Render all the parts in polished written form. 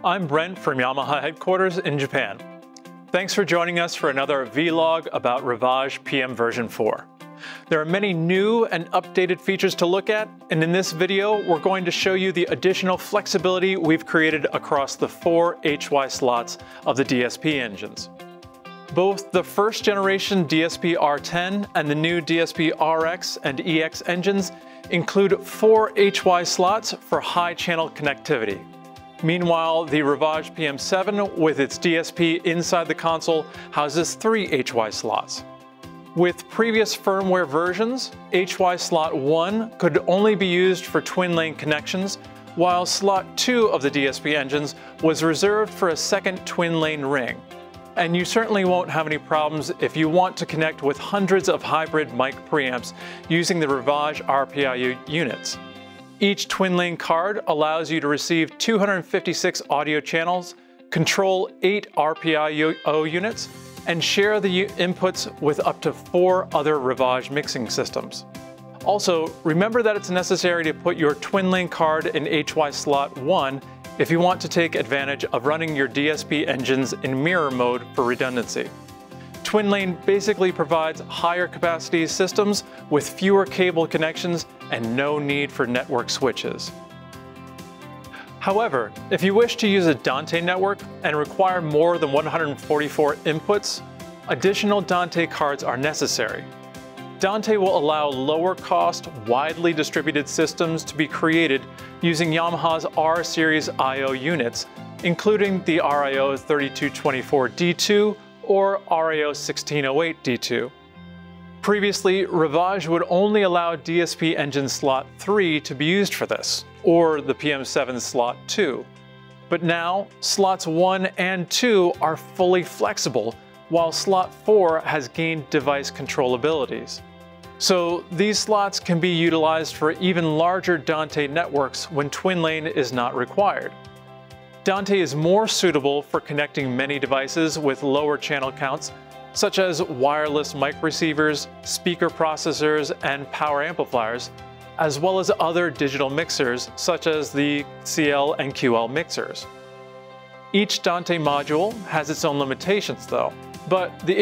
I'm Brent from Yamaha headquarters in Japan. Thanks for joining us for another vlog about Rivage PM version 4. There are many new and updated features to look at, and in this video we're going to show you the additional flexibility we've created across the 4 HY slots of the DSP engines. Both the first generation DSP R10 and the new DSP RX and EX engines include 4 HY slots for high channel connectivity. Meanwhile, the Rivage PM7 with its DSP inside the console houses 3 HY slots. With previous firmware versions, HY slot 1 could only be used for twin lane connections, while slot 2 of the DSP engines was reserved for a second twin lane ring. And you certainly won't have any problems if you want to connect with hundreds of hybrid mic preamps using the Rivage RPIO units. Each twin lane card allows you to receive 256 audio channels, control 8 RPIO units, and share the inputs with up to 4 other Rivage mixing systems. Also, remember that it's necessary to put your twin lane card in HY slot 1 if you want to take advantage of running your DSP engines in mirror mode for redundancy. Twin lane basically provides higher capacity systems with fewer cable connections and no need for network switches. However, if you wish to use a Dante network and require more than 144 inputs, additional Dante cards are necessary. Dante will allow lower cost, widely distributed systems to be created using Yamaha's R series I/O units, including the RIO 3224D2 or RIO 1608D2. Previously, Rivage would only allow DSP engine slot 3 to be used for this, or the PM7 slot 2. But now, slots 1 and 2 are fully flexible, while slot 4 has gained device control abilities. So these slots can be utilized for even larger Dante networks when twin lane is not required. Dante is more suitable for connecting many devices with lower channel counts, such as wireless mic receivers, speaker processors, and power amplifiers, as well as other digital mixers such as the CL and QL mixers. Each Dante module has its own limitations though, but the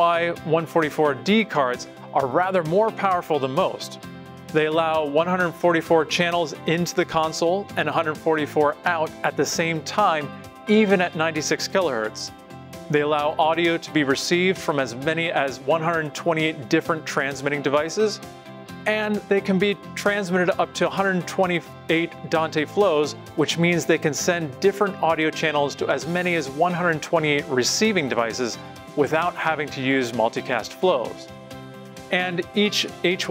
HY144D cards are rather more powerful than most. They allow 144 channels into the console and 144 out at the same time, even at 96 kHz. They allow audio to be received from as many as 128 different transmitting devices, and they can be transmitted up to 128 Dante flows, which means they can send different audio channels to as many as 128 receiving devices without having to use multicast flows. And each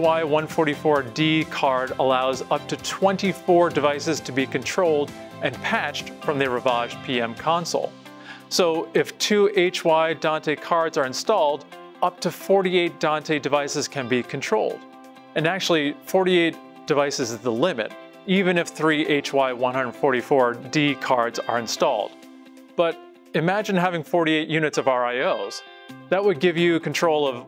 HY144D card allows up to 24 devices to be controlled and patched from the Rivage PM console. So if 2 HY Dante cards are installed, up to 48 Dante devices can be controlled. And actually, 48 devices is the limit, even if 3 HY144D cards are installed. But imagine having 48 units of RIOs. That would give you control of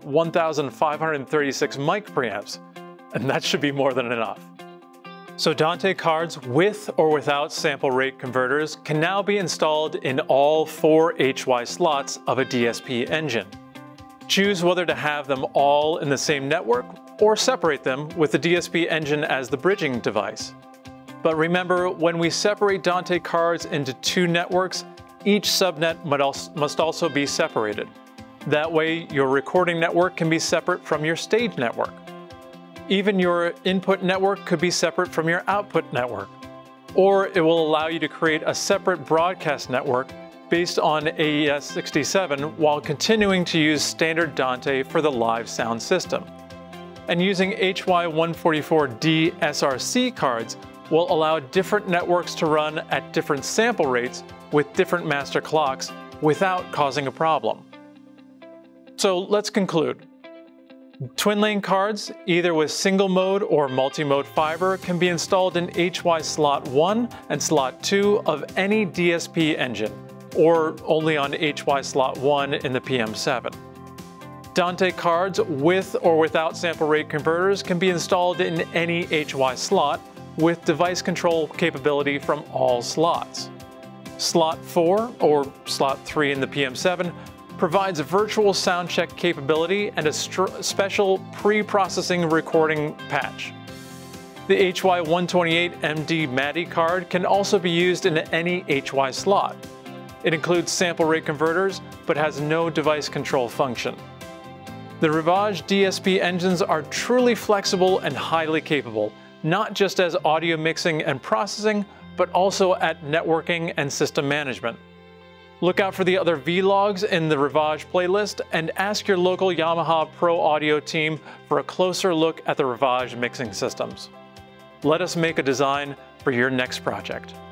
1,536 mic preamps, and that should be more than enough. So Dante cards with or without sample rate converters can now be installed in all 4 HY slots of a DSP engine. Choose whether to have them all in the same network or separate them with the DSP engine as the bridging device. But remember, when we separate Dante cards into 2 networks, each subnet must also be separated. That way, your recording network can be separate from your stage network. Even your input network could be separate from your output network. Or it will allow you to create a separate broadcast network based on AES-67 while continuing to use standard Dante for the live sound system. And using HY144D SRC cards will allow different networks to run at different sample rates with different master clocks without causing a problem. So let's conclude. Twin lane cards, either with single mode or multi-mode fiber, can be installed in HY slot 1 and slot 2 of any DSP engine, or only on HY slot 1 in the PM7. Dante cards with or without sample rate converters can be installed in any HY slot with device control capability from all slots. Slot 4, or Slot 3 in the PM7, provides virtual sound check capability and a special pre-processing recording patch. The HY128MD MADI card can also be used in any HY slot. It includes sample rate converters, but has no device control function. The Rivage DSP engines are truly flexible and highly capable, not just as audio mixing and processing, but also at networking and system management. Look out for the other vlogs in the Rivage playlist and ask your local Yamaha Pro Audio team for a closer look at the Rivage mixing systems. Let us make a design for your next project.